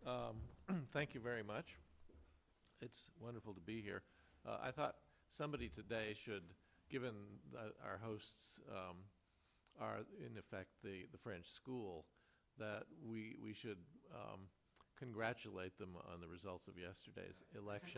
Thank you very much. It's wonderful to be here. I thought somebody today should, given that our hosts are in effect the French school, that we should congratulate them on the results of yesterday's election.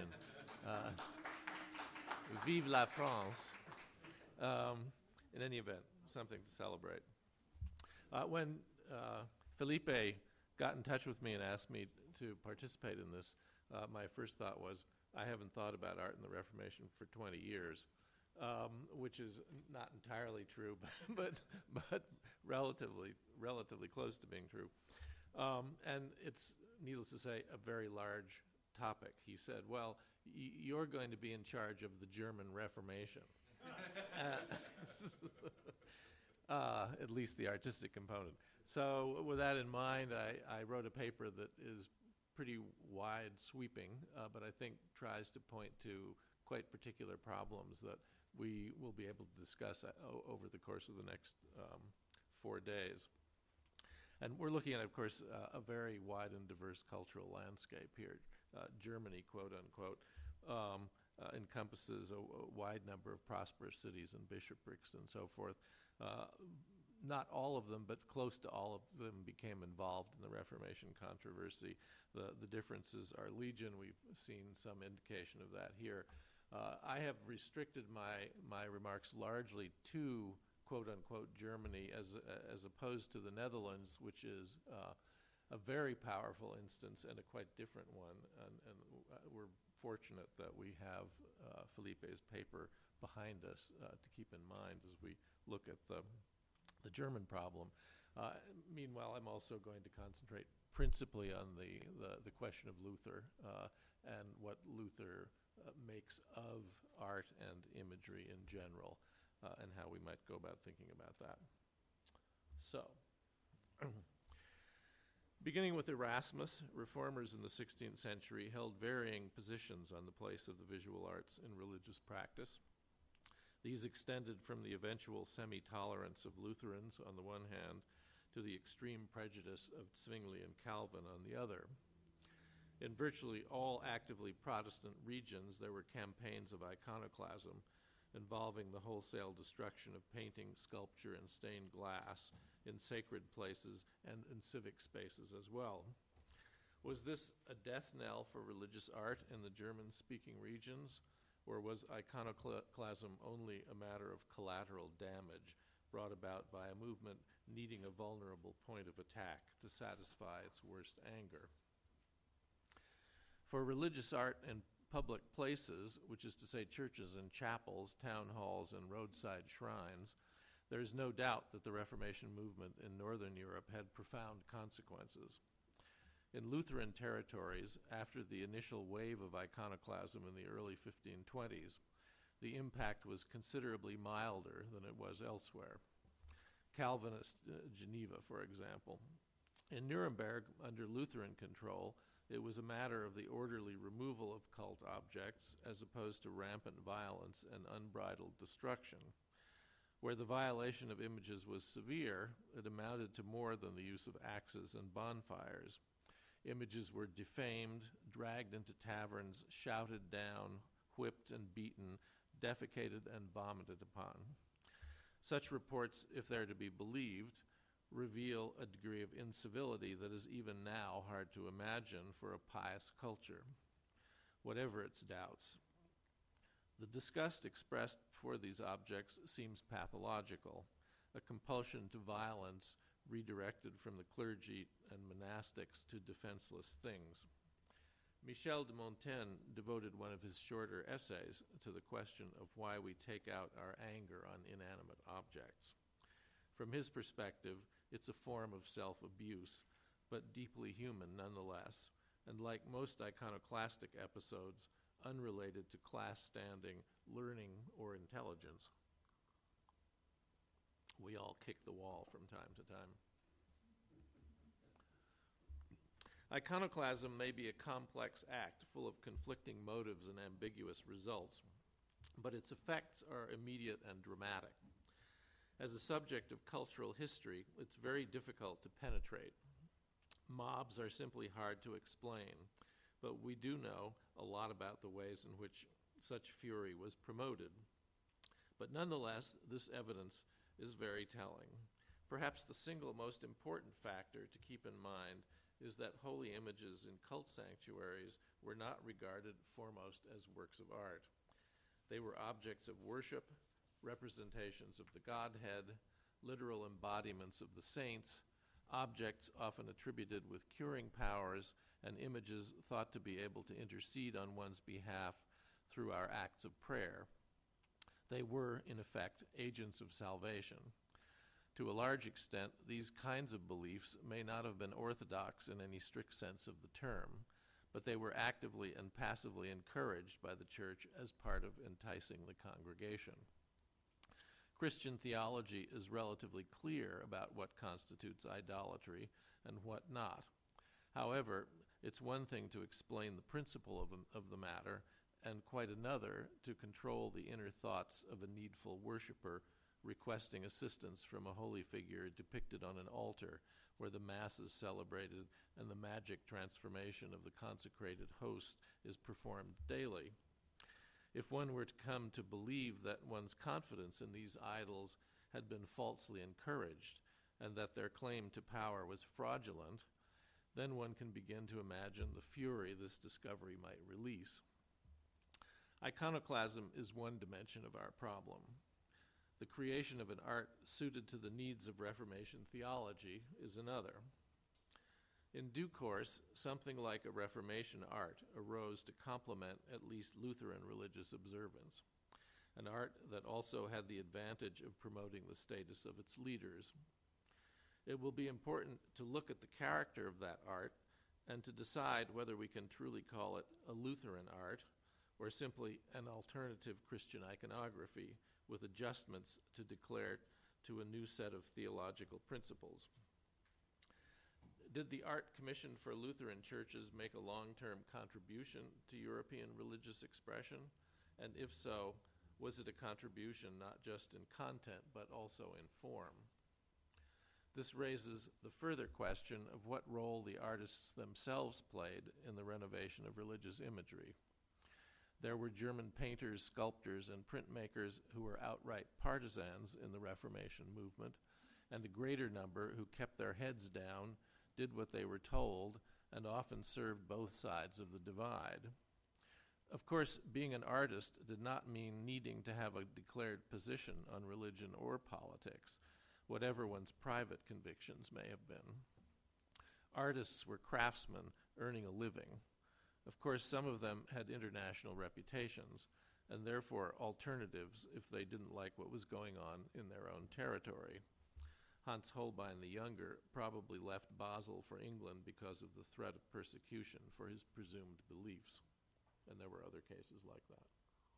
Vive la France. In any event, something to celebrate. When Felipe got in touch with me and asked me to participate in this, my first thought was, I haven't thought about art in the Reformation for 20 years, which is not entirely true, but relatively close to being true. And it's, needless to say, a very large topic. He said, well, you're going to be in charge of the German Reformation. At least the artistic component. So with that in mind, I wrote a paper that is pretty wide sweeping, but I think tries to point to quite particular problems that we will be able to discuss over the course of the next 4 days. And we're looking at, of course, a very wide and diverse cultural landscape here. Germany, quote unquote, encompasses a wide number of prosperous cities and bishoprics and so forth. Not all of them, but close to all of them became involved in the Reformation controversy. The differences are legion. We've seen some indication of that here. I have restricted my remarks largely to quote-unquote Germany as opposed to the Netherlands, which is a very powerful instance and a quite different one. And we're fortunate that we have Felipe's paper behind us to keep in mind as we look at the German problem. Meanwhile, I'm also going to concentrate principally on the question of Luther and what Luther makes of art and imagery in general, and how we might go about thinking about that. So, beginning with Erasmus, reformers in the 16th century held varying positions on the place of the visual arts in religious practice. These extended from the eventual semi-tolerance of Lutherans on the one hand to the extreme prejudice of Zwingli and Calvin on the other. In virtually all actively Protestant regions, there were campaigns of iconoclasm involving the wholesale destruction of painting, sculpture, and stained glass in sacred places and in civic spaces as well. Was this a death knell for religious art in the German-speaking regions, or was iconoclasm only a matter of collateral damage brought about by a movement needing a vulnerable point of attack to satisfy its worst anger? For religious art in public places, which is to say churches and chapels, town halls, and roadside shrines, there is no doubt that the Reformation movement in Northern Europe had profound consequences. In Lutheran territories, after the initial wave of iconoclasm in the early 1520s, the impact was considerably milder than it was elsewhere. Calvinist Geneva, for example. In Nuremberg, under Lutheran control, it was a matter of the orderly removal of cult objects as opposed to rampant violence and unbridled destruction. Where the violation of images was severe, it amounted to more than the use of axes and bonfires. Images were defamed, dragged into taverns, shouted down, whipped and beaten, defecated and vomited upon. Such reports, if they're to be believed, reveal a degree of incivility that is even now hard to imagine for a pious culture, whatever its doubts. The disgust expressed for these objects seems pathological, a compulsion to violence redirected from the clergy and monastics to defenseless things. Michel de Montaigne devoted one of his shorter essays to the question of why we take out our anger on inanimate objects. From his perspective, it's a form of self-abuse, but deeply human nonetheless, and like most iconoclastic episodes, unrelated to class standing, learning, or intelligence. We all kick the wall from time to time. Iconoclasm may be a complex act full of conflicting motives and ambiguous results, but its effects are immediate and dramatic. As a subject of cultural history, it's very difficult to penetrate. Mobs are simply hard to explain, but we do know a lot about the ways in which such fury was promoted. But nonetheless, this evidence is very telling. Perhaps the single most important factor to keep in mind is that holy images in cult sanctuaries were not regarded foremost as works of art. They were objects of worship, representations of the Godhead, literal embodiments of the saints, objects often attributed with curing powers, and images thought to be able to intercede on one's behalf through our acts of prayer. They were, in effect, agents of salvation. To a large extent, these kinds of beliefs may not have been orthodox in any strict sense of the term, but they were actively and passively encouraged by the church as part of enticing the congregation. Christian theology is relatively clear about what constitutes idolatry and what not. However, it's one thing to explain the principle of the matter, and quite another to control the inner thoughts of a needful worshiper requesting assistance from a holy figure depicted on an altar where the Mass is celebrated and the magic transformation of the consecrated host is performed daily. If one were to come to believe that one's confidence in these idols had been falsely encouraged and that their claim to power was fraudulent, then one can begin to imagine the fury this discovery might release. Iconoclasm is one dimension of our problem. The creation of an art suited to the needs of Reformation theology is another. In due course, something like a Reformation art arose to complement at least Lutheran religious observance, an art that also had the advantage of promoting the status of its leaders. It will be important to look at the character of that art and to decide whether we can truly call it a Lutheran art or simply an alternative Christian iconography with adjustments to declare to a new set of theological principles. Did the Art Commission for Lutheran Churches make a long-term contribution to European religious expression? And if so, was it a contribution not just in content but also in form? This raises the further question of what role the artists themselves played in the renovation of religious imagery. There were German painters, sculptors, and printmakers who were outright partisans in the Reformation movement, and a greater number who kept their heads down, did what they were told, and often served both sides of the divide. Of course, being an artist did not mean needing to have a declared position on religion or politics, whatever one's private convictions may have been. Artists were craftsmen earning a living. Of course, some of them had international reputations, and therefore alternatives if they didn't like what was going on in their own territory. Hans Holbein the Younger probably left Basel for England because of the threat of persecution for his presumed beliefs, and there were other cases like that.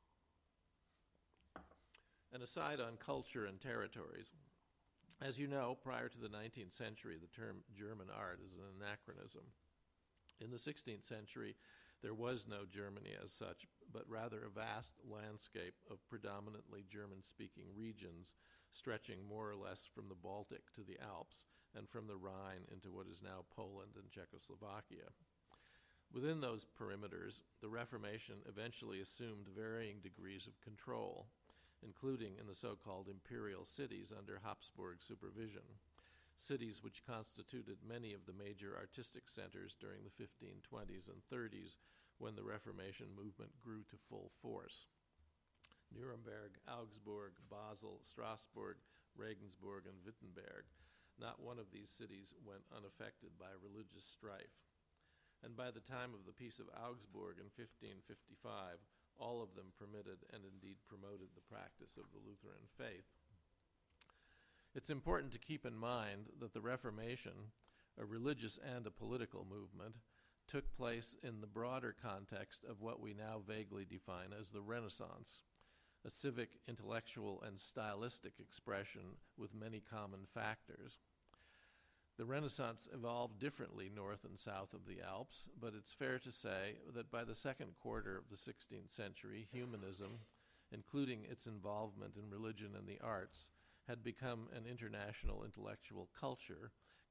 An aside on culture and territories. As you know, prior to the 19th century, the term German art is an anachronism. In the 16th century, there was no Germany as such, but rather a vast landscape of predominantly German-speaking regions stretching more or less from the Baltic to the Alps and from the Rhine into what is now Poland and Czechoslovakia. Within those perimeters, the Reformation eventually assumed varying degrees of control, including in the so-called imperial cities under Habsburg supervision, cities which constituted many of the major artistic centers during the 1520s and 30s when the Reformation movement grew to full force. Nuremberg, Augsburg, Basel, Strasbourg, Regensburg, and Wittenberg. Not one of these cities went unaffected by religious strife. And by the time of the Peace of Augsburg in 1555, all of them permitted and indeed promoted the practice of the Lutheran faith. It's important to keep in mind that the Reformation, a religious and a political movement, took place in the broader context of what we now vaguely define as the Renaissance, a civic, intellectual, and stylistic expression with many common factors. The Renaissance evolved differently north and south of the Alps, but it's fair to say that by the second quarter of the 16th century, humanism, including its involvement in religion and the arts, had become an international intellectual culture,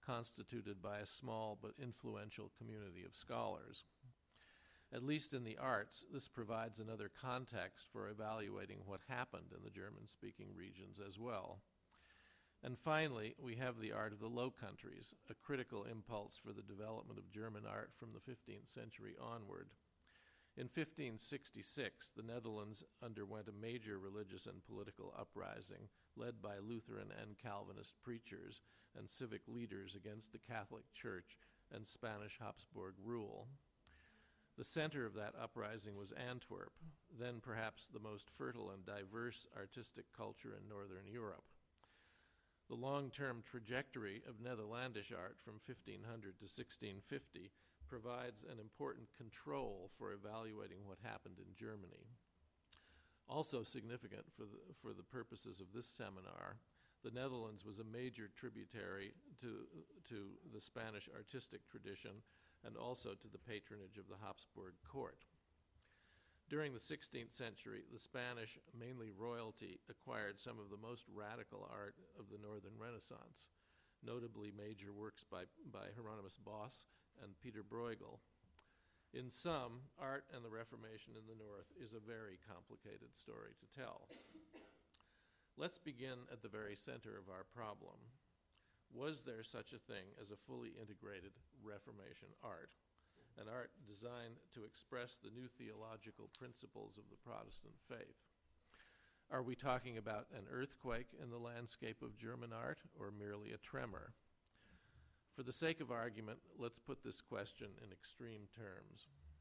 constituted by a small but influential community of scholars. At least in the arts, this provides another context for evaluating what happened in the German-speaking regions as well. And finally, we have the art of the Low Countries, a critical impulse for the development of German art from the 15th century onward. In 1566, the Netherlands underwent a major religious and political uprising led by Lutheran and Calvinist preachers and civic leaders against the Catholic Church and Spanish Habsburg rule. The center of that uprising was Antwerp, then perhaps the most fertile and diverse artistic culture in Northern Europe. The long-term trajectory of Netherlandish art from 1500 to 1650 provides an important control for evaluating what happened in Germany. Also significant for the purposes of this seminar, the Netherlands was a major tributary to the Spanish artistic tradition and also to the patronage of the Habsburg court. During the 16th century, the Spanish, mainly royalty, acquired some of the most radical art of the Northern Renaissance, notably major works by Hieronymus Bosch and Peter Bruegel. In sum, art and the Reformation in the North is a very complicated story to tell. Let's begin at the very center of our problem. Was there such a thing as a fully integrated Reformation art? An art designed to express the new theological principles of the Protestant faith? Are we talking about an earthquake in the landscape of German art, or merely a tremor? For the sake of argument, let's put this question in extreme terms.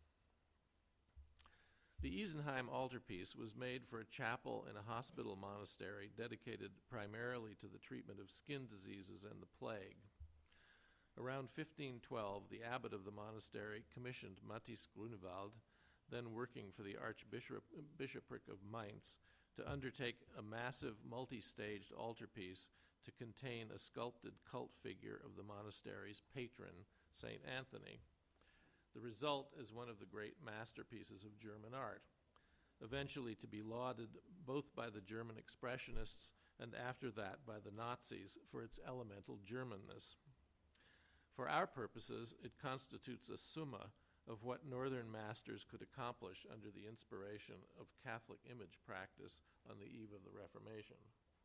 The Isenheim altarpiece was made for a chapel in a hospital monastery dedicated primarily to the treatment of skin diseases and the plague. Around 1512, the abbot of the monastery commissioned Matthias Grunewald, then working for the Archbishopric of Mainz, to undertake a massive multi-staged altarpiece to contain a sculpted cult figure of the monastery's patron, St. Anthony. The result is one of the great masterpieces of German art, eventually to be lauded both by the German expressionists and after that by the Nazis for its elemental Germanness. For our purposes, it constitutes a summa of what Northern masters could accomplish under the inspiration of Catholic image practice on the eve of the Reformation.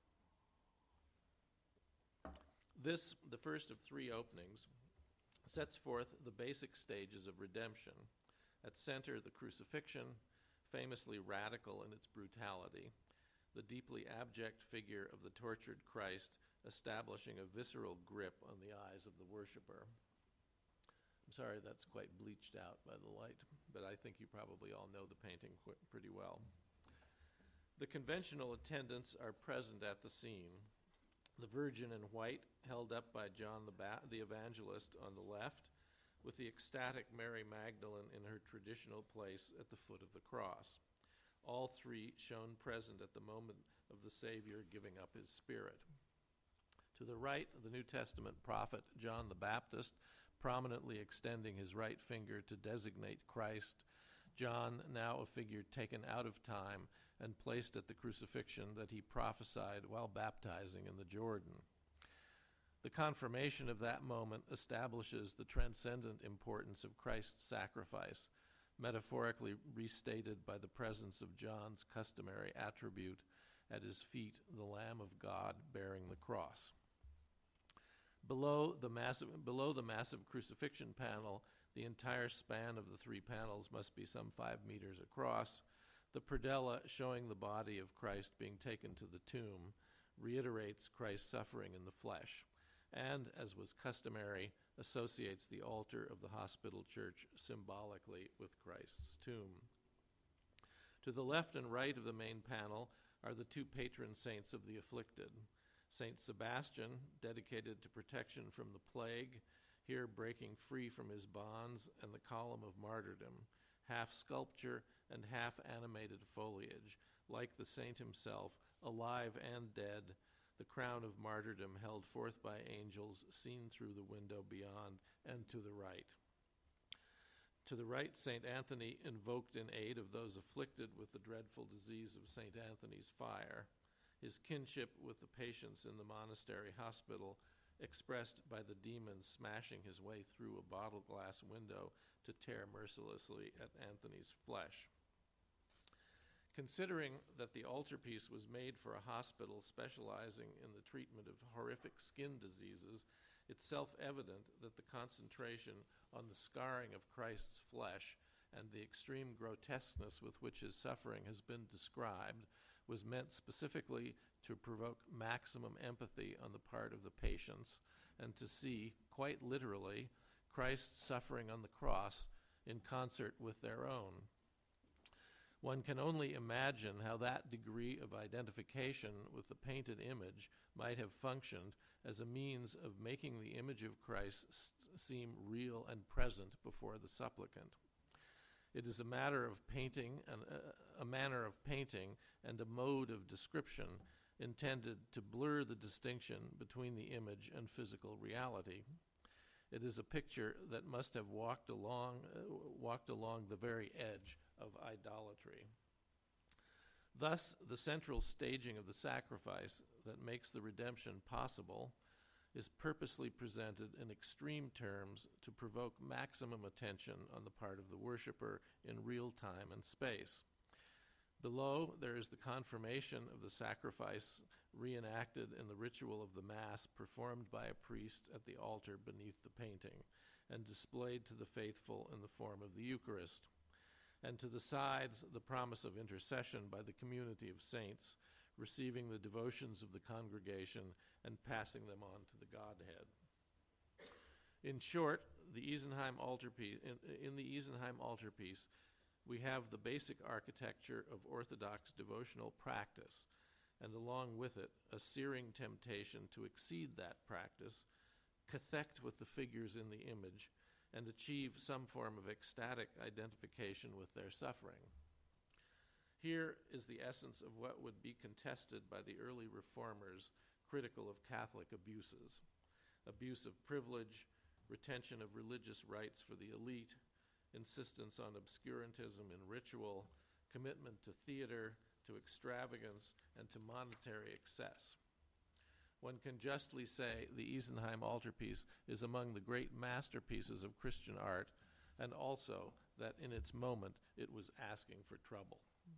This, the first of three openings, sets forth the basic stages of redemption. At center, the crucifixion, famously radical in its brutality, the deeply abject figure of the tortured Christ establishing a visceral grip on the eyes of the worshiper. I'm sorry that's quite bleached out by the light, but I think you probably all know the painting pretty well. The conventional attendants are present at the scene. The Virgin in white, held up by John the Evangelist on the left, with the ecstatic Mary Magdalene in her traditional place at the foot of the cross. All three shown present at the moment of the Savior giving up his spirit. To the right, the New Testament prophet John the Baptist, prominently extending his right finger to designate Christ. John, now a figure taken out of time and placed at the crucifixion that he prophesied while baptizing in the Jordan. The confirmation of that moment establishes the transcendent importance of Christ's sacrifice, metaphorically restated by the presence of John's customary attribute, at his feet the Lamb of God bearing the cross. Below the massive crucifixion panel, the entire span of the three panels must be some 5 meters across. The predella showing the body of Christ being taken to the tomb reiterates Christ's suffering in the flesh, and, as was customary, associates the altar of the hospital church symbolically with Christ's tomb. To the left and right of the main panel are the two patron saints of the afflicted. Saint Sebastian, dedicated to protection from the plague, here breaking free from his bonds, and the column of martyrdom, half sculpture and half animated foliage, like the saint himself, alive and dead, the crown of martyrdom held forth by angels seen through the window beyond and to the right. To the right, St. Anthony invoked in aid of those afflicted with the dreadful disease of St. Anthony's fire, his kinship with the patients in the monastery hospital, expressed by the demon smashing his way through a bottle glass window to tear mercilessly at Anthony's flesh. Considering that the altarpiece was made for a hospital specializing in the treatment of horrific skin diseases, it's self-evident that the concentration on the scarring of Christ's flesh and the extreme grotesqueness with which his suffering has been described was meant specifically to provoke maximum empathy on the part of the patients and to see, quite literally, Christ's suffering on the cross in concert with their own. One can only imagine how that degree of identification with the painted image might have functioned as a means of making the image of Christ seem real and present before the supplicant. It is a matter of painting, a manner of painting and a mode of description intended to blur the distinction between the image and physical reality. It is a picture that must have walked along the very edge of idolatry. Thus, the central staging of the sacrifice that makes the redemption possible is purposely presented in extreme terms to provoke maximum attention on the part of the worshiper in real time and space. Below, there is the confirmation of the sacrifice reenacted in the ritual of the Mass performed by a priest at the altar beneath the painting and displayed to the faithful in the form of the Eucharist. And to the sides, the promise of intercession by the community of saints, receiving the devotions of the congregation and passing them on to the Godhead. In short, the Isenheim altarpiece, in the Isenheim altarpiece, we have the basic architecture of Orthodox devotional practice, and along with it, a searing temptation to exceed that practice, cathect with the figures in the image, and achieve some form of ecstatic identification with their suffering. Here is the essence of what would be contested by the early reformers critical of Catholic abuses: abuse of privilege, retention of religious rights for the elite, insistence on obscurantism in ritual, commitment to theater, to extravagance, and to monetary excess. One can justly say the Isenheim altarpiece is among the great masterpieces of Christian art, and also that in its moment it was asking for trouble.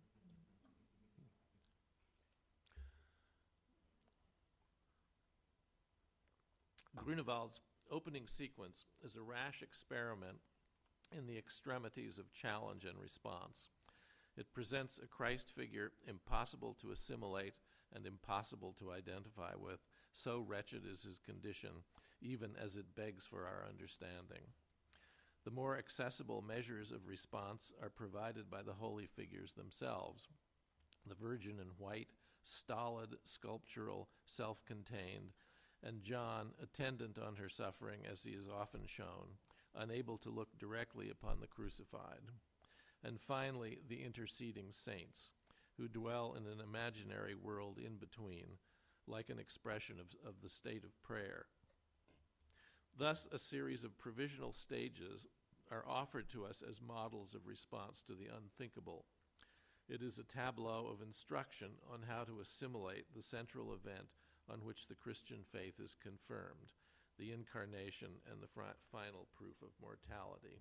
Grunewald's opening sequence is a rash experiment in the extremities of challenge and response. It presents a Christ figure impossible to assimilate and impossible to identify with, so wretched is his condition, even as it begs for our understanding. The more accessible measures of response are provided by the holy figures themselves. The Virgin in white, stolid, sculptural, self-contained, and John, attendant on her suffering as he is often shown, unable to look directly upon the crucified. And finally, the interceding saints, who dwell in an imaginary world in between, like an expression of the state of prayer. Thus, a series of provisional stages are offered to us as models of response to the unthinkable. It is a tableau of instruction on how to assimilate the central event on which the Christian faith is confirmed, the incarnation and the final proof of mortality.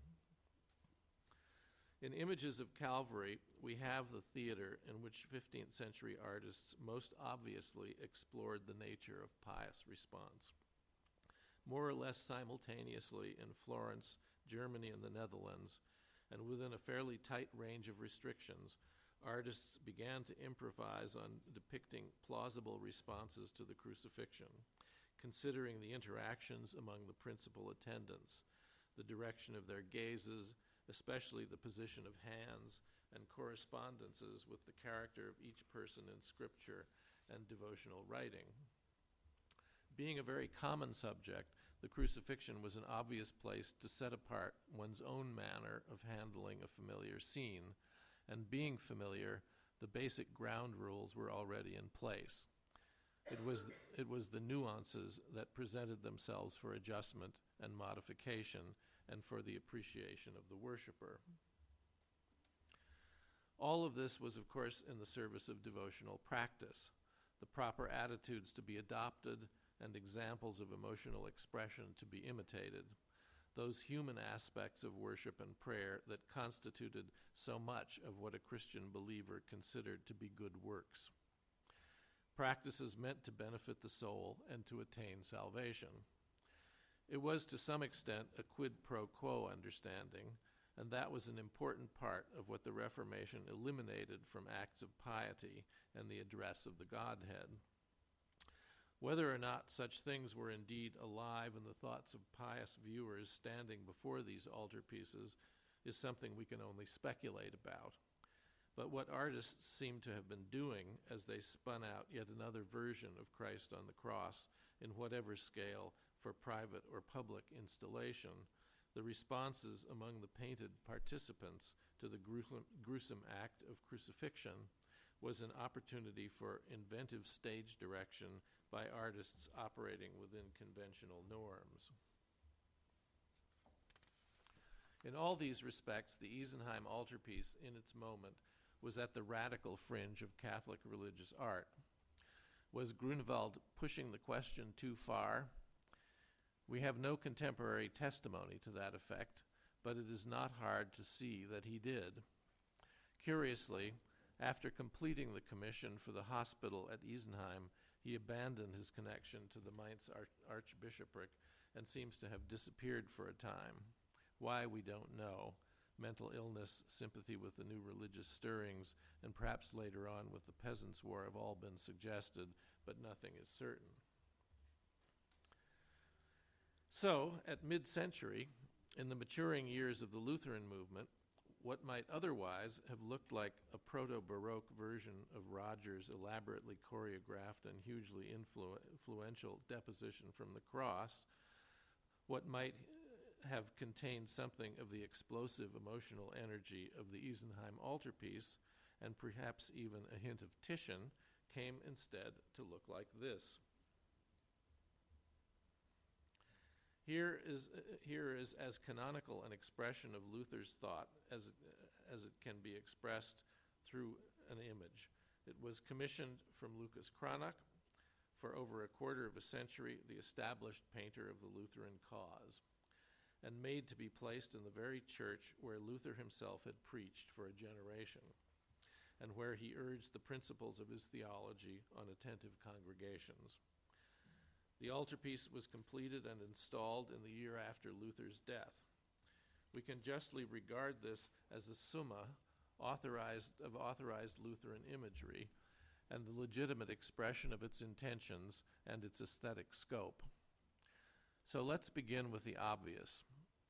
In Images of Calvary, we have the theater in which 15th century artists most obviously explored the nature of pious response. More or less simultaneously in Florence, Germany, and the Netherlands, and within a fairly tight range of restrictions, artists began to improvise on depicting plausible responses to the crucifixion, considering the interactions among the principal attendants, the direction of their gazes, especially the position of hands, and correspondences with the character of each person in scripture and devotional writing. Being a very common subject, the crucifixion was an obvious place to set apart one's own manner of handling a familiar scene, and being familiar, the basic ground rules were already in place. It was the nuances that presented themselves for adjustment and modification and for the appreciation of the worshiper. All of this was, of course, in the service of devotional practice, the proper attitudes to be adopted and examples of emotional expression to be imitated, those human aspects of worship and prayer that constituted so much of what a Christian believer considered to be good works. Practices meant to benefit the soul and to attain salvation. It was to some extent a quid pro quo understanding, and that was an important part of what the Reformation eliminated from acts of piety and the address of the Godhead. Whether or not such things were indeed alive in the thoughts of pious viewers standing before these altarpieces is something we can only speculate about. But what artists seem to have been doing as they spun out yet another version of Christ on the cross in whatever scale for private or public installation, the responses among the painted participants to the gruesome act of crucifixion was an opportunity for inventive stage direction by artists operating within conventional norms. In all these respects, the Isenheim altarpiece in its moment was at the radical fringe of Catholic religious art. Was Grunewald pushing the question too far? We have no contemporary testimony to that effect, but it is not hard to see that he did. Curiously, after completing the commission for the hospital at Isenheim, he abandoned his connection to the Mainz archbishopric and seems to have disappeared for a time. Why, we don't know. Mental illness, sympathy with the new religious stirrings, and perhaps later on with the Peasants' War have all been suggested, but nothing is certain. So, at mid-century, in the maturing years of the Lutheran movement, what might otherwise have looked like a proto-Baroque version of Roger's elaborately choreographed and hugely influential Deposition from the Cross, what might have contained something of the explosive emotional energy of the Isenheim altarpiece, and perhaps even a hint of Titian, came instead to look like this. Here is as canonical an expression of Luther's thought as it can be expressed through an image. It was commissioned from Lucas Cranach, for over a quarter of a century the established painter of the Lutheran cause, and made to be placed in the very church where Luther himself had preached for a generation, and where he urged the principles of his theology on attentive congregations. The altarpiece was completed and installed in the year after Luther's death. We can justly regard this as a summa of authorized Lutheran imagery and the legitimate expression of its intentions and its aesthetic scope. So let's begin with the obvious.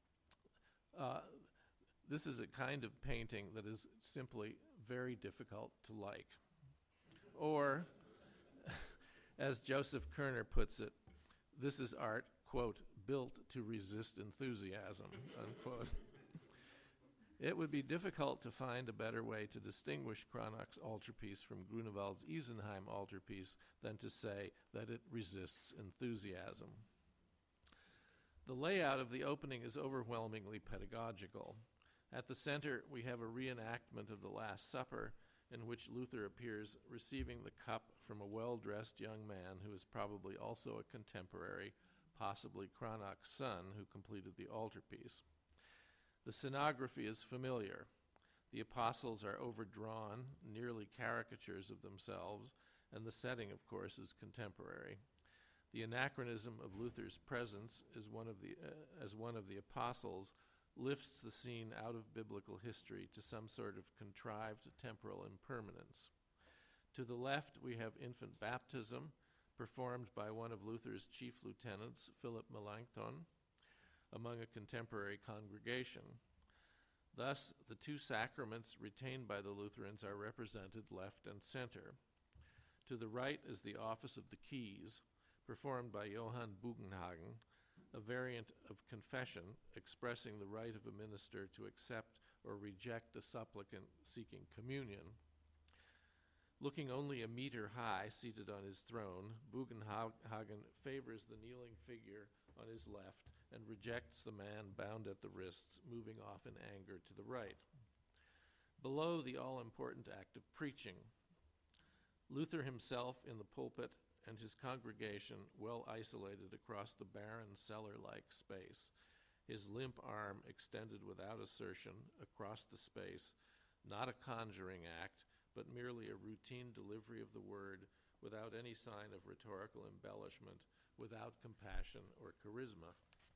This is a kind of painting that is simply very difficult to like. Or, as Joseph Kerner puts it, this is art, quote, built to resist enthusiasm, unquote. It would be difficult to find a better way to distinguish Cranach's altarpiece from Grunewald's Isenheim altarpiece than to say that it resists enthusiasm. The layout of the opening is overwhelmingly pedagogical. At the center, we have a reenactment of the Last Supper, in which Luther appears receiving the cup from a well-dressed young man who is probably also a contemporary, possibly Cranach's son, who completed the altarpiece. The scenography is familiar. The apostles are overdrawn, nearly caricatures of themselves, and the setting, of course, is contemporary. The anachronism of Luther's presence as one of the apostles lifts the scene out of biblical history to some sort of contrived temporal impermanence. To the left, we have infant baptism, performed by one of Luther's chief lieutenants, Philip Melanchthon, among a contemporary congregation. Thus, the two sacraments retained by the Lutherans are represented left and center. To the right is the office of the keys, performed by Johann Bugenhagen, a variant of confession expressing the right of a minister to accept or reject a supplicant seeking communion. Looking only a meter high, seated on his throne, Bugenhagen favors the kneeling figure on his left and rejects the man bound at the wrists, moving off in anger to the right. Below, the all-important act of preaching. Luther himself in the pulpit and his congregation well isolated across the barren cellar-like space, his limp arm extended without assertion across the space, not a conjuring act, but merely a routine delivery of the word without any sign of rhetorical embellishment, without compassion or charisma.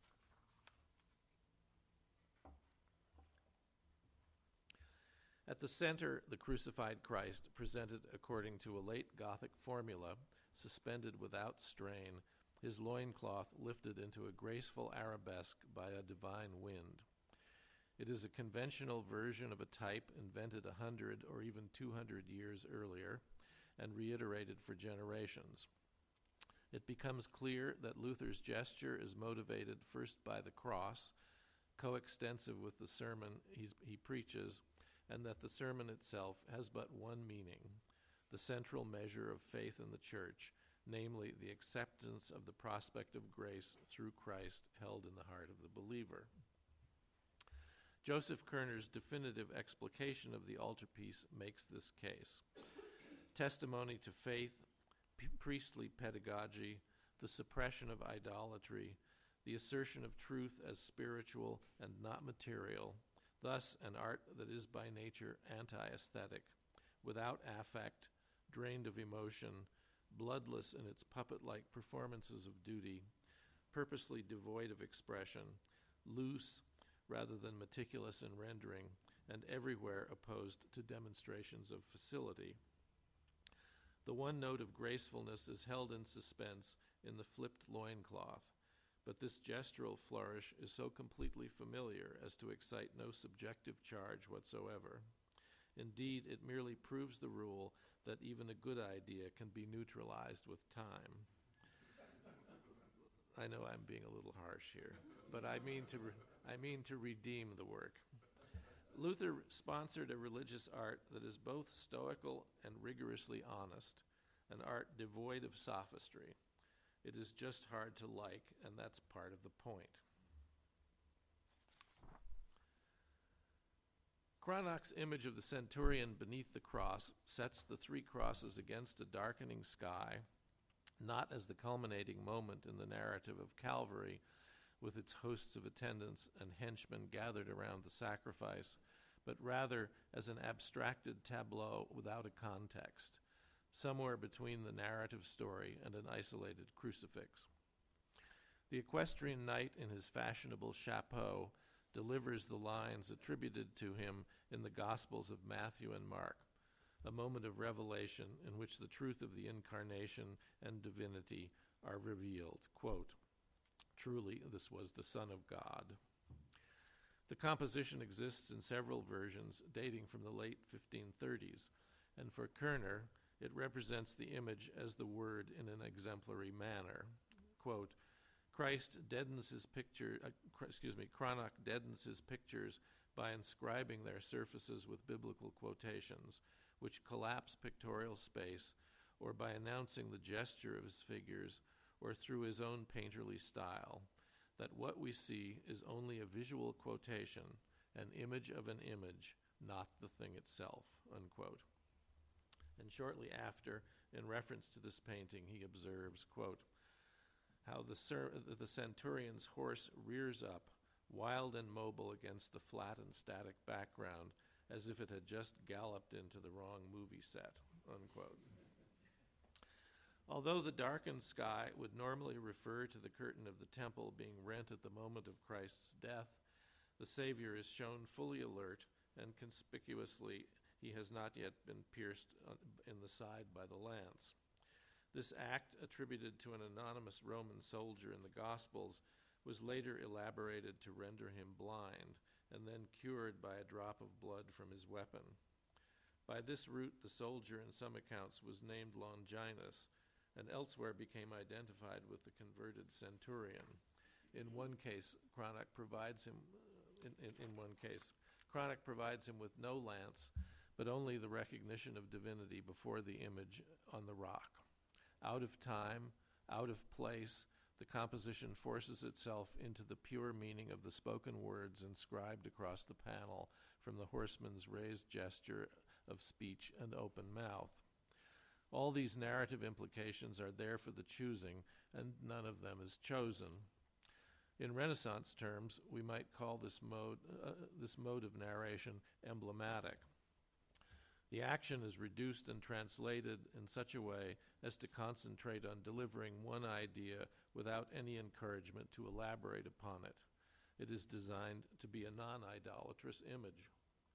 At the center, the crucified Christ, presented according to a late Gothic formula, suspended without strain, his loincloth lifted into a graceful arabesque by a divine wind. It is a conventional version of a type invented 100 or even 200 years earlier and reiterated for generations. It becomes clear that Luther's gesture is motivated first by the cross, coextensive with the sermon he preaches, and that the sermon itself has but one meaning, the central measure of faith in the church, namely the acceptance of the prospect of grace through Christ held in the heart of the believer. Joseph Kerner's definitive explication of the altarpiece makes this case. Testimony to faith, priestly pedagogy, the suppression of idolatry, the assertion of truth as spiritual and not material, thus an art that is by nature anti-aesthetic, without affect, drained of emotion, bloodless in its puppet-like performances of duty, purposely devoid of expression, loose rather than meticulous in rendering, and everywhere opposed to demonstrations of facility. The one note of gracefulness is held in suspense in the flipped loincloth, but this gestural flourish is so completely familiar as to excite no subjective charge whatsoever. Indeed, it merely proves the rule that even a good idea can be neutralized with time. I know I'm being a little harsh here, but I mean to redeem the work. Luther sponsored a religious art that is both stoical and rigorously honest, an art devoid of sophistry. It is just hard to like, and that's part of the point. Cranach's image of the centurion beneath the cross sets the three crosses against a darkening sky, not as the culminating moment in the narrative of Calvary, with its hosts of attendants and henchmen gathered around the sacrifice, but rather as an abstracted tableau without a context, somewhere between the narrative story and an isolated crucifix. The equestrian knight in his fashionable chapeau delivers the lines attributed to him in the Gospels of Matthew and Mark, a moment of revelation in which the truth of the incarnation and divinity are revealed. Quote, "Truly, this was the Son of God." The composition exists in several versions dating from the late 1530s, and for Kerner, it represents the image as the word in an exemplary manner. Quote, Cranach deadens his pictures by inscribing their surfaces with biblical quotations, which collapse pictorial space, or by announcing the gesture of his figures, or through his own painterly style, that what we see is only a visual quotation, an image of an image, not the thing itself, unquote. And shortly after, in reference to this painting, he observes, quote, how the centurion's horse rears up, wild and mobile against the flat and static background, as if it had just galloped into the wrong movie set, unquote. Although the darkened sky would normally refer to the curtain of the temple being rent at the moment of Christ's death, the Savior is shown fully alert, and conspicuously he has not yet been pierced in the side by the lance. This act, attributed to an anonymous Roman soldier in the Gospels, was later elaborated to render him blind, and then cured by a drop of blood from his weapon. By this route, the soldier in some accounts was named Longinus, and elsewhere became identified with the converted centurion. In one case, Cranach provides him with no lance, but only the recognition of divinity before the image on the rock. Out of time, out of place, the composition forces itself into the pure meaning of the spoken words inscribed across the panel from the horseman's raised gesture of speech and open mouth. All these narrative implications are there for the choosing, and none of them is chosen. In Renaissance terms, we might call this mode of narration emblematic. The action is reduced and translated in such a way as to concentrate on delivering one idea without any encouragement to elaborate upon it. It is designed to be a non-idolatrous image.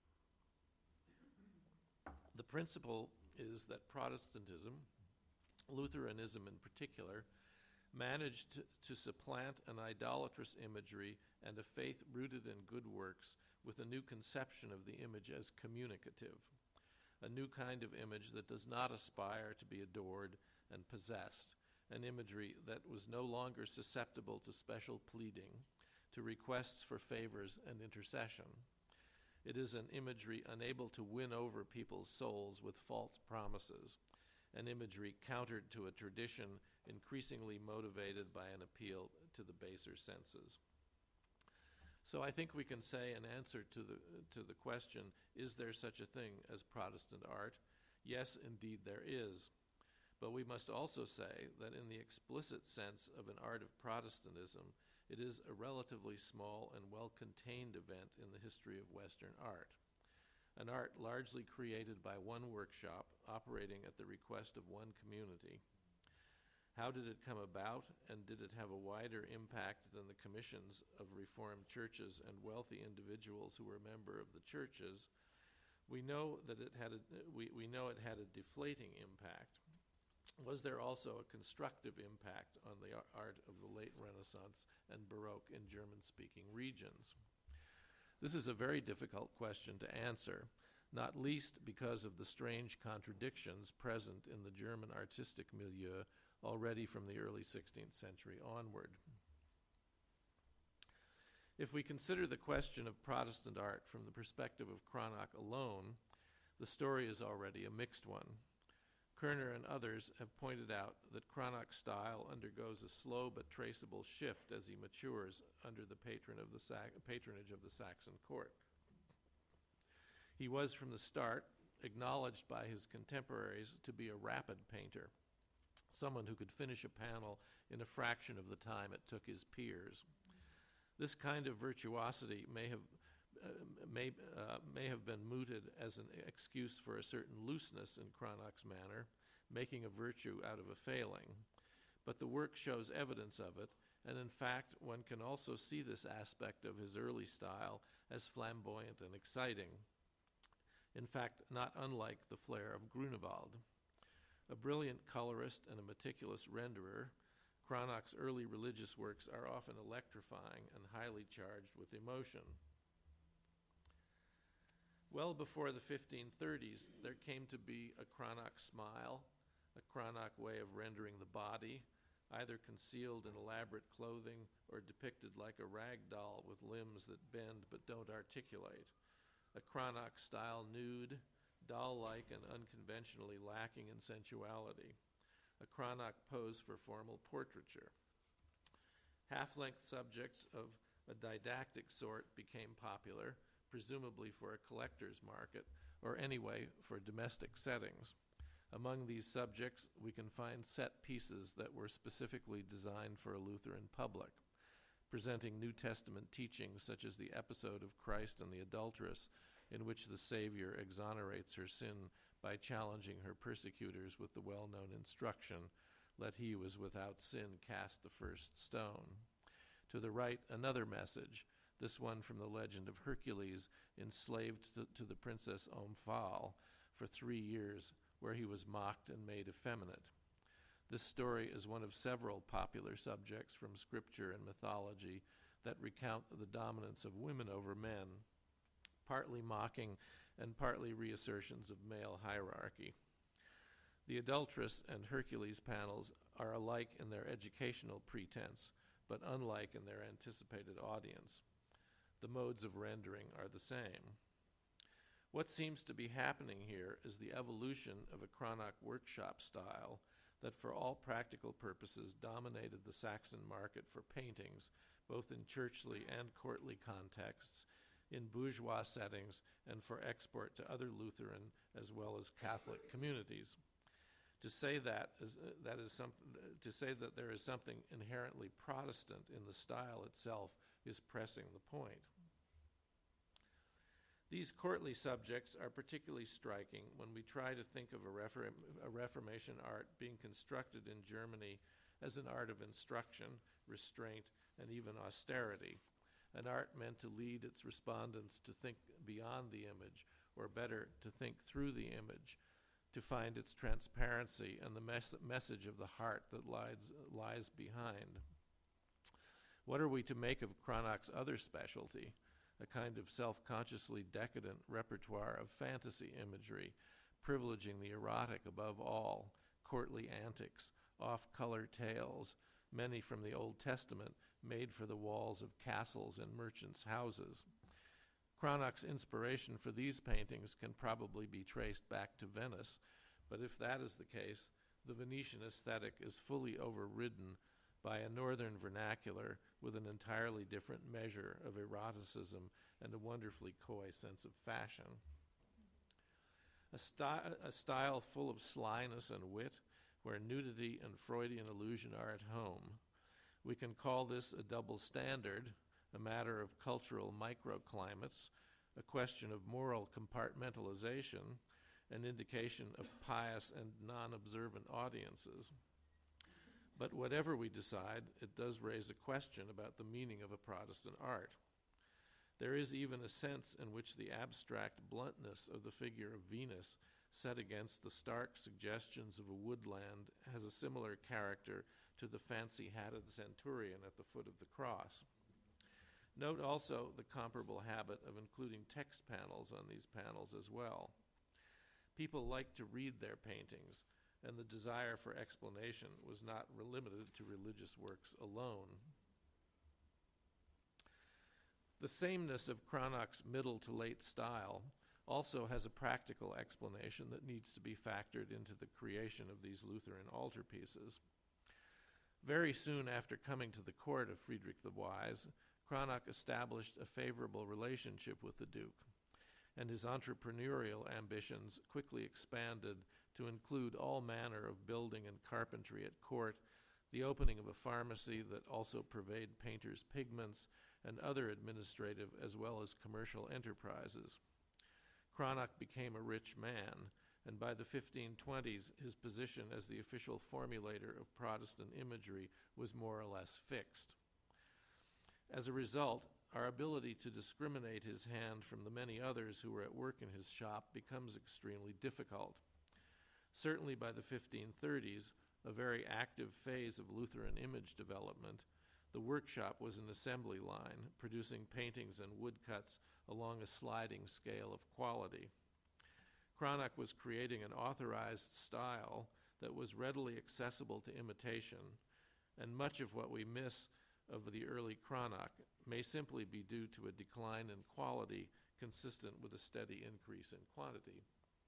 The principle is that Protestantism, Lutheranism in particular, managed to supplant an idolatrous imagery and a faith rooted in good works with a new conception of the image as communicative, a new kind of image that does not aspire to be adored and possessed, an imagery that was no longer susceptible to special pleading, to requests for favors and intercession. It is an imagery unable to win over people's souls with false promises, an imagery countered to a tradition increasingly motivated by an appeal to the baser senses. So I think we can say in answer to the question, is there such a thing as Protestant art? Yes, indeed there is. But we must also say that in the explicit sense of an art of Protestantism, it is a relatively small and well-contained event in the history of Western art. An art largely created by one workshop, operating at the request of one community. How did it come about, and did it have a wider impact than the commissions of Reformed churches and wealthy individuals who were member of the churches? We know that it had a deflating impact. Was there also a constructive impact on the art of the late Renaissance and Baroque in German-speaking regions? This is a very difficult question to answer, not least because of the strange contradictions present in the German artistic milieu already from the early 16th century onward. If we consider the question of Protestant art from the perspective of Cranach alone, the story is already a mixed one. Kerner and others have pointed out that Cranach's style undergoes a slow but traceable shift as he matures under the patronage of the Saxon court. He was from the start acknowledged by his contemporaries to be a rapid painter, someone who could finish a panel in a fraction of the time it took his peers. This kind of virtuosity may have been mooted as an excuse for a certain looseness in Cranach's manner, making a virtue out of a failing. But the work shows evidence of it, and in fact, one can also see this aspect of his early style as flamboyant and exciting. In fact, not unlike the flair of Grunewald. A brilliant colorist and a meticulous renderer, Cranach's early religious works are often electrifying and highly charged with emotion. Well before the 1530s, there came to be a Cranach smile, a Cranach way of rendering the body, either concealed in elaborate clothing or depicted like a rag doll with limbs that bend but don't articulate. A Cranach-style nude, doll-like and unconventionally lacking in sensuality. A Cranach pose for formal portraiture. Half-length subjects of a didactic sort became popular, presumably for a collector's market, or anyway for domestic settings. Among these subjects, we can find set pieces that were specifically designed for a Lutheran public, presenting New Testament teachings such as the episode of Christ and the adulteress, in which the Savior exonerates her sin by challenging her persecutors with the well-known instruction, "Let he who is without sin cast the first stone." To the right, another message, this one from the legend of Hercules, enslaved to the princess Omphale for 3 years, where he was mocked and made effeminate. This story is one of several popular subjects from scripture and mythology that recount the dominance of women over men, partly mocking and partly reassertions of male hierarchy. The adulteress and Hercules panels are alike in their educational pretense, but unlike in their anticipated audience. The modes of rendering are the same. What seems to be happening here is the evolution of a Cranach workshop style that for all practical purposes dominated the Saxon market for paintings, both in churchly and courtly contexts, in bourgeois settings, and for export to other Lutheran as well as Catholic communities. To say that there is something inherently Protestant in the style itself is pressing the point. These courtly subjects are particularly striking when we try to think of a Reformation art being constructed in Germany as an art of instruction, restraint, and even austerity, an art meant to lead its respondents to think beyond the image, or better, to think through the image, to find its transparency and the message of the heart that lies behind. What are we to make of Cranach's other specialty, a kind of self-consciously decadent repertoire of fantasy imagery, privileging the erotic above all, courtly antics, off-color tales, many from the Old Testament, made for the walls of castles and merchants' houses? Cranach's inspiration for these paintings can probably be traced back to Venice, but if that is the case, the Venetian aesthetic is fully overridden by a northern vernacular with an entirely different measure of eroticism and a wonderfully coy sense of fashion. A style full of slyness and wit, where nudity and Freudian illusion are at home. We can call this a double standard, a matter of cultural microclimates, a question of moral compartmentalization, an indication of pious and non-observant audiences. But whatever we decide, it does raise a question about the meaning of a Protestant art. There is even a sense in which the abstract bluntness of the figure of Venus set against the stark suggestions of a woodland has a similar character to the fancy-hatted centurion at the foot of the cross. Note also the comparable habit of including text panels on these panels as well. People like to read their paintings, and the desire for explanation was not limited to religious works alone. The sameness of Cranach's middle to late style also has a practical explanation that needs to be factored into the creation of these Lutheran altarpieces. Very soon after coming to the court of Friedrich the Wise, Cranach established a favorable relationship with the Duke, and his entrepreneurial ambitions quickly expanded to include all manner of building and carpentry at court, the opening of a pharmacy that also purveyed painters' pigments, and other administrative as well as commercial enterprises. Cranach became a rich man, and by the 1520s, his position as the official formulator of Protestant imagery was more or less fixed. As a result, our ability to discriminate his hand from the many others who were at work in his shop becomes extremely difficult. Certainly by the 1530s, a very active phase of Lutheran image development, the workshop was an assembly line, producing paintings and woodcuts along a sliding scale of quality. Cranach was creating an authorized style that was readily accessible to imitation, and much of what we miss of the early Cranach may simply be due to a decline in quality consistent with a steady increase in quantity.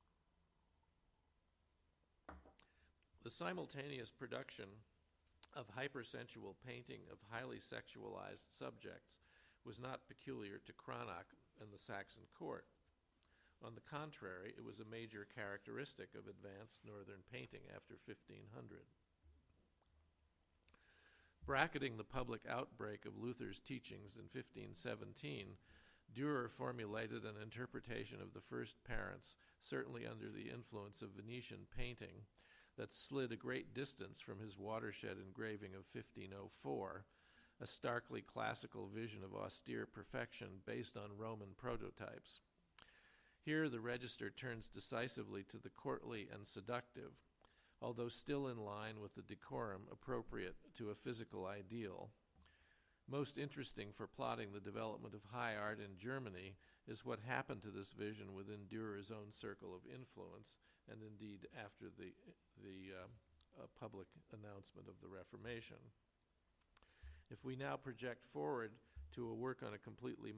The simultaneous production of hypersensual painting of highly sexualized subjects was not peculiar to Cranach and the Saxon court. On the contrary, it was a major characteristic of advanced northern painting after 1500. Bracketing the public outbreak of Luther's teachings in 1517, Dürer formulated an interpretation of the first parents, certainly under the influence of Venetian painting, that slid a great distance from his watershed engraving of 1504, a starkly classical vision of austere perfection based on Roman prototypes. Here the register turns decisively to the courtly and seductive, although still in line with the decorum appropriate to a physical ideal. Most interesting for plotting the development of high art in Germany is what happened to this vision within Dürer's own circle of influence, and indeed after the public announcement of the Reformation. If we now project forward to a work on a completely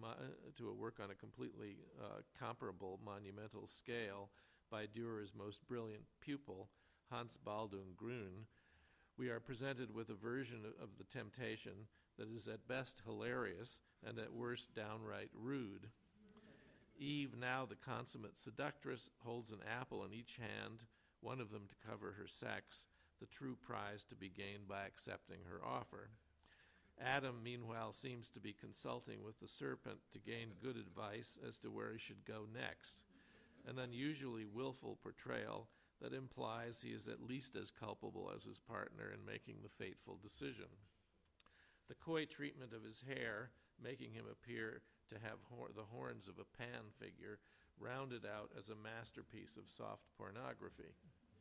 comparable monumental scale by Dürer's most brilliant pupil, Hans Baldung Grün, we are presented with a version of the temptation that is at best hilarious and at worst downright rude. Eve, now the consummate seductress, holds an apple in each hand, one of them to cover her sex, the true prize to be gained by accepting her offer. Adam, meanwhile, seems to be consulting with the serpent to gain good advice as to where he should go next, an unusually willful portrayal that implies he is at least as culpable as his partner in making the fateful decision. The coy treatment of his hair, making him appear to have the horns of a Pan figure, rounded out as a masterpiece of soft pornography.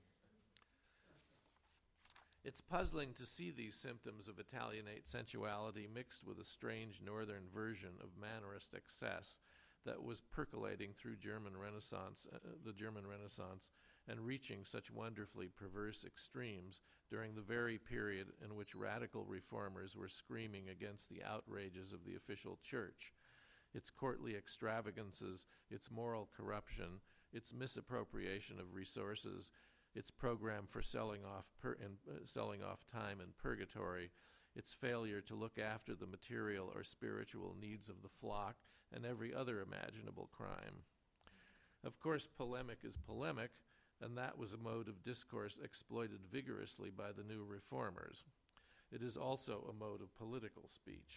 It's puzzling to see these symptoms of Italianate sensuality mixed with a strange northern version of mannerist excess that was percolating through the German Renaissance, and reaching such wonderfully perverse extremes during the very period in which radical reformers were screaming against the outrages of the official church, its courtly extravagances, its moral corruption, its misappropriation of resources, its program for selling off time in purgatory, its failure to look after the material or spiritual needs of the flock, and every other imaginable crime. Of course, polemic is polemic, and that was a mode of discourse exploited vigorously by the new reformers. It is also a mode of political speech.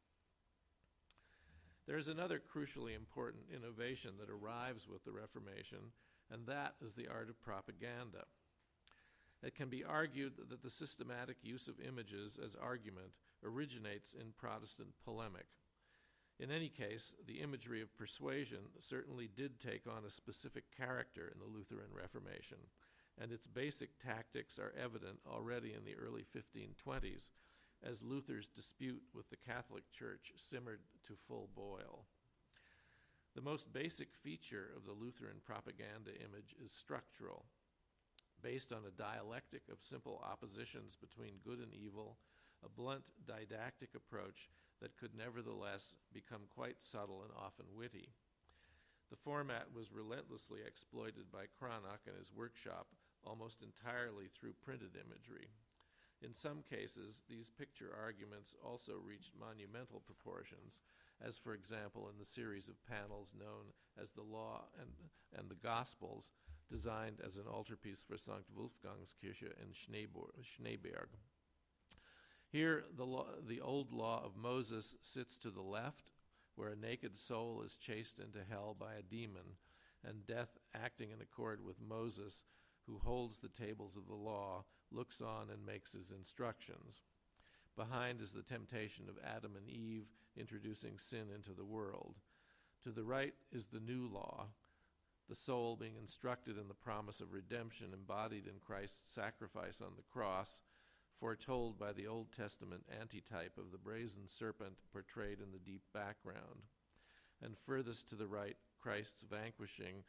There is another crucially important innovation that arrives with the Reformation, and that is the art of propaganda. It can be argued that the systematic use of images as argument originates in Protestant polemic. In any case, the imagery of persuasion certainly did take on a specific character in the Lutheran Reformation, and its basic tactics are evident already in the early 1520s, as Luther's dispute with the Catholic Church simmered to full boil. The most basic feature of the Lutheran propaganda image is structural, based on a dialectic of simple oppositions between good and evil, a blunt didactic approach that could nevertheless become quite subtle and often witty. The format was relentlessly exploited by Cranach and his workshop almost entirely through printed imagery. In some cases, these picture arguments also reached monumental proportions, as for example in the series of panels known as the Law and the Gospels, designed as an altarpiece for St. Wolfgangskirche in Schneeberg. Here, the old law of Moses sits to the left, where a naked soul is chased into hell by a demon, and death, acting in accord with Moses, who holds the tables of the law, looks on and makes his instructions. Behind is the temptation of Adam and Eve, introducing sin into the world. To the right is the new law, the soul being instructed in the promise of redemption embodied in Christ's sacrifice on the cross, foretold by the Old Testament antitype of the brazen serpent portrayed in the deep background. And furthest to the right, Christ vanquishing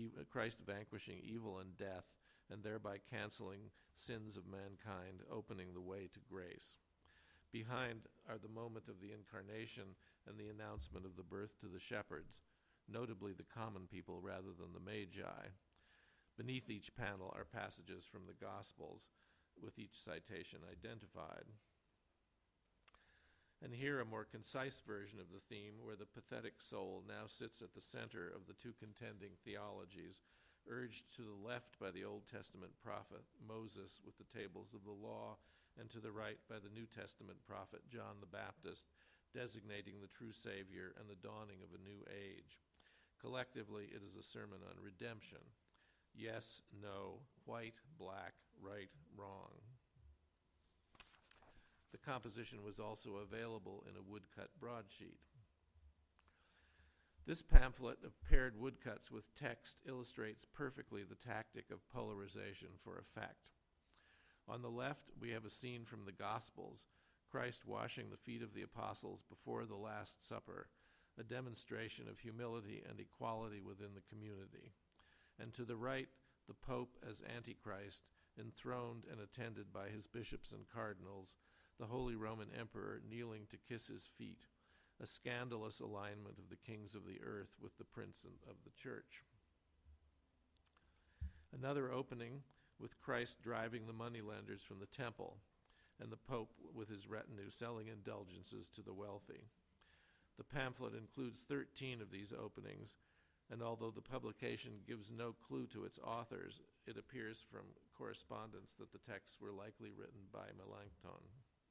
evil and death, and thereby canceling sins of mankind, opening the way to grace. Behind are the moment of the Incarnation and the announcement of the birth to the shepherds, notably the common people rather than the Magi. Beneath each panel are passages from the Gospels, with each citation identified. And here a more concise version of the theme, where the pathetic soul now sits at the center of the two contending theologies, urged to the left by the Old Testament prophet Moses with the tables of the law, and to the right by the New Testament prophet John the Baptist, designating the true Savior and the dawning of a new age. Collectively, it is a sermon on redemption. Yes, no, white, black, right, wrong. The composition was also available in a woodcut broadsheet. This pamphlet of paired woodcuts with text illustrates perfectly the tactic of polarization for effect. On the left, we have a scene from the Gospels, Christ washing the feet of the apostles before the Last Supper, a demonstration of humility and equality within the community. And to the right, the Pope as Antichrist, enthroned and attended by his bishops and cardinals, the Holy Roman Emperor kneeling to kiss his feet, a scandalous alignment of the kings of the earth with the prince of the church. Another opening with Christ driving the moneylenders from the temple, and the Pope with his retinue selling indulgences to the wealthy. The pamphlet includes 13 of these openings, and although the publication gives no clue to its authors, it appears from correspondence that the texts were likely written by Melanchthon.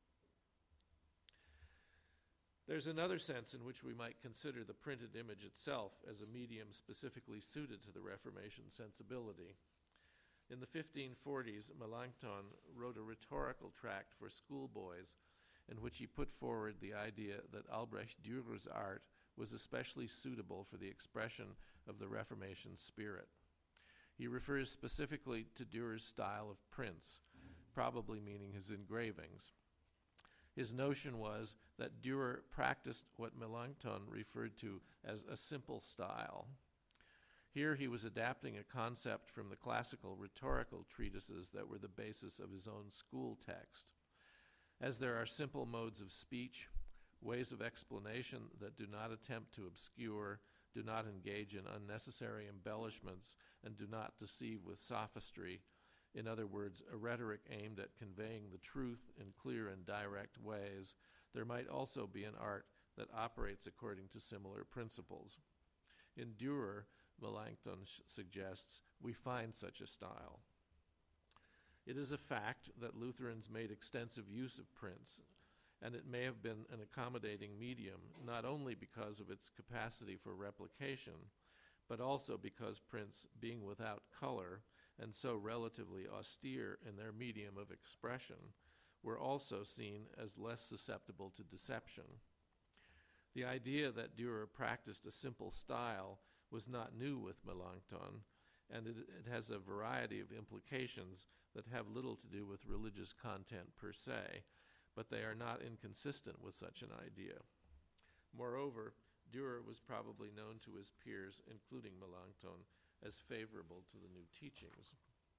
There's another sense in which we might consider the printed image itself as a medium specifically suited to the Reformation sensibility. In the 1540s, Melanchthon wrote a rhetorical tract for schoolboys in which he put forward the idea that Albrecht Dürer's art was especially suitable for the expression of the Reformation spirit. He refers specifically to Dürer's style of prints, probably meaning his engravings. His notion was that Dürer practiced what Melanchthon referred to as a simple style. Here he was adapting a concept from the classical rhetorical treatises that were the basis of his own school text. As there are simple modes of speech, ways of explanation that do not attempt to obscure, do not engage in unnecessary embellishments, and do not deceive with sophistry, in other words, a rhetoric aimed at conveying the truth in clear and direct ways, there might also be an art that operates according to similar principles. In Dürer, Melanchthon suggests, we find such a style. It is a fact that Lutherans made extensive use of prints, and it may have been an accommodating medium, not only because of its capacity for replication, but also because prints, being without color, and so relatively austere in their medium of expression, were also seen as less susceptible to deception. The idea that Dürer practiced a simple style was not new with Melanchthon, and it has a variety of implications that have little to do with religious content per se, but they are not inconsistent with such an idea. Moreover, Dürer was probably known to his peers, including Melanchthon, as favorable to the new teachings.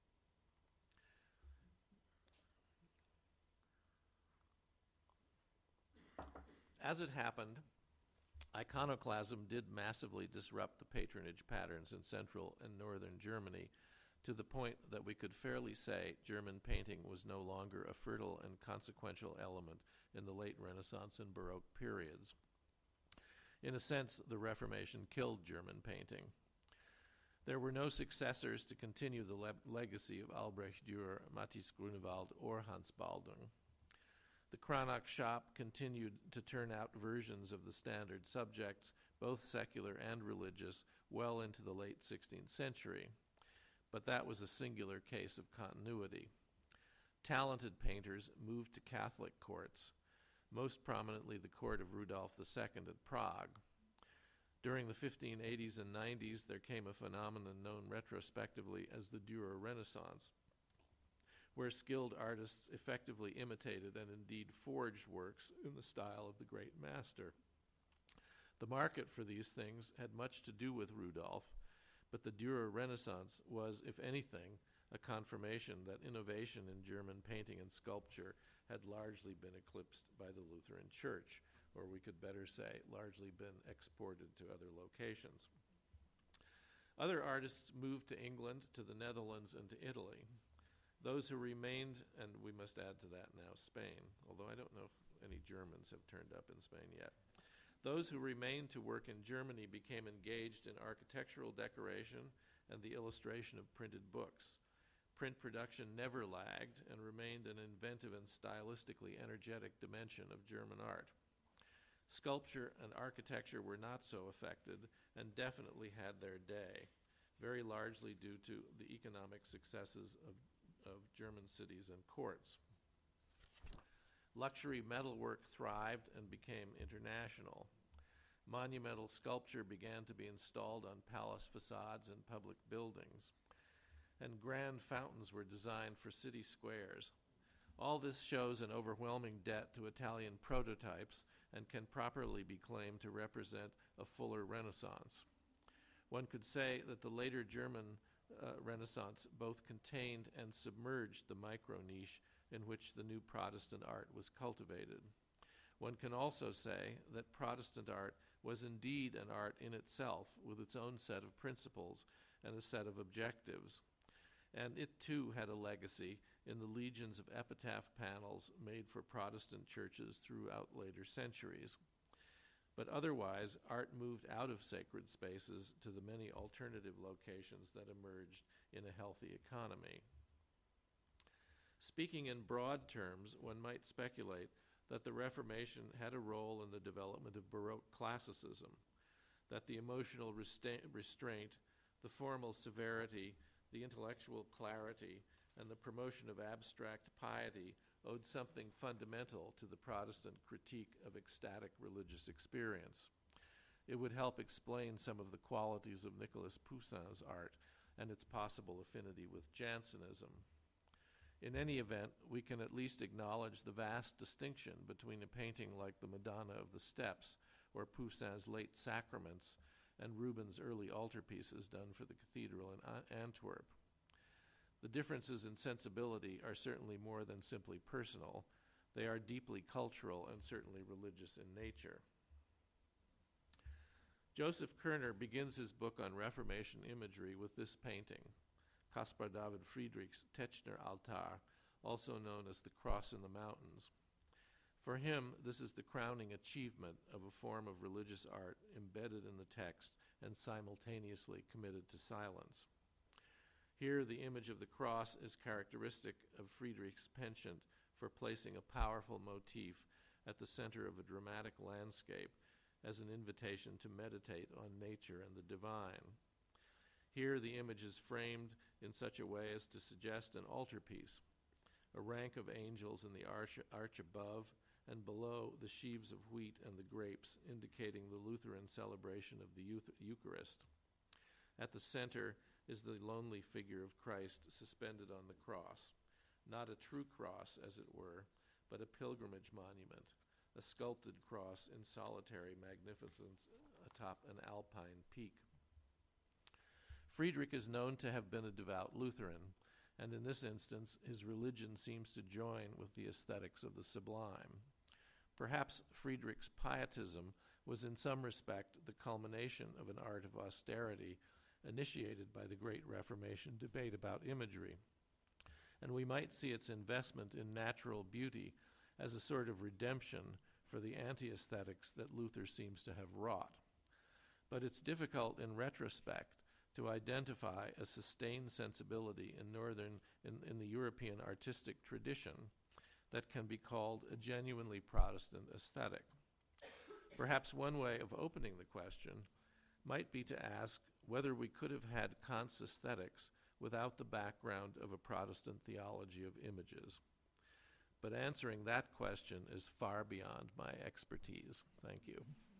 As it happened, iconoclasm did massively disrupt the patronage patterns in central and northern Germany, to the point that we could fairly say German painting was no longer a fertile and consequential element in the late Renaissance and Baroque periods. In a sense, the Reformation killed German painting. There were no successors to continue the legacy of Albrecht Dürer, Matthias Grunewald, or Hans Baldung. The Cranach shop continued to turn out versions of the standard subjects, both secular and religious, well into the late 16th century. But that was a singular case of continuity. Talented painters moved to Catholic courts, most prominently the court of Rudolf II at Prague. During the 1580s and 90s, there came a phenomenon known retrospectively as the Dürer Renaissance, where skilled artists effectively imitated and indeed forged works in the style of the great master. The market for these things had much to do with Rudolf, but the Dürer Renaissance was, if anything, a confirmation that innovation in German painting and sculpture had largely been eclipsed by the Lutheran Church, or we could better say, largely been exported to other locations. Other artists moved to England, to the Netherlands, and to Italy. Those who remained, and we must add to that now Spain, although I don't know if any Germans have turned up in Spain yet. Those who remained to work in Germany became engaged in architectural decoration and the illustration of printed books. Print production never lagged and remained an inventive and stylistically energetic dimension of German art. Sculpture and architecture were not so affected and definitely had their day, very largely due to the economic successes of German cities and courts. Luxury metalwork thrived and became international. Monumental sculpture began to be installed on palace facades and public buildings, and grand fountains were designed for city squares. All this shows an overwhelming debt to Italian prototypes and can properly be claimed to represent a fuller Renaissance. One could say that the later German Renaissance both contained and submerged the micro-niche in which the new Protestant art was cultivated. One can also say that Protestant art was indeed an art in itself, with its own set of principles and a set of objectives. And it too had a legacy in the legions of epitaph panels made for Protestant churches throughout later centuries. but otherwise, art moved out of sacred spaces to the many alternative locations that emerged in a healthy economy. Speaking in broad terms, one might speculate that the Reformation had a role in the development of Baroque classicism, that the emotional restraint, the formal severity, the intellectual clarity, and the promotion of abstract piety owed something fundamental to the Protestant critique of ecstatic religious experience. It would help explain some of the qualities of Nicolas Poussin's art and its possible affinity with Jansenism. In any event, we can at least acknowledge the vast distinction between a painting like the Madonna of the Steps or Poussin's late Sacraments and Rubens' early altarpieces done for the cathedral in Antwerp. The differences in sensibility are certainly more than simply personal. They are deeply cultural and certainly religious in nature. Joseph Kerner begins his book on Reformation imagery with this painting, Caspar David Friedrich's Techner Altar, also known as the Cross in the Mountains. For him, this is the crowning achievement of a form of religious art embedded in the text and simultaneously committed to silence. Here, the image of the cross is characteristic of Friedrich's penchant for placing a powerful motif at the center of a dramatic landscape as an invitation to meditate on nature and the divine. Here, the image is framed in such a way as to suggest an altarpiece, a rank of angels in the arch above, and below the sheaves of wheat and the grapes, indicating the Lutheran celebration of the Eucharist. At the center is the lonely figure of Christ suspended on the cross, not a true cross, as it were, but a pilgrimage monument, a sculpted cross in solitary magnificence atop an alpine peak. Friedrich is known to have been a devout Lutheran, and in this instance, his religion seems to join with the aesthetics of the sublime. Perhaps Friedrich's pietism was in some respect the culmination of an art of austerity initiated by the Great Reformation debate about imagery, and we might see its investment in natural beauty as a sort of redemption for the anti-aesthetics that Luther seems to have wrought. But it's difficult in retrospect to identify a sustained sensibility in the European artistic tradition that can be called a genuinely Protestant aesthetic. Perhaps one way of opening the question might be to ask whether we could have had Kant's aesthetics without the background of a Protestant theology of images. But answering that question is far beyond my expertise. Thank you.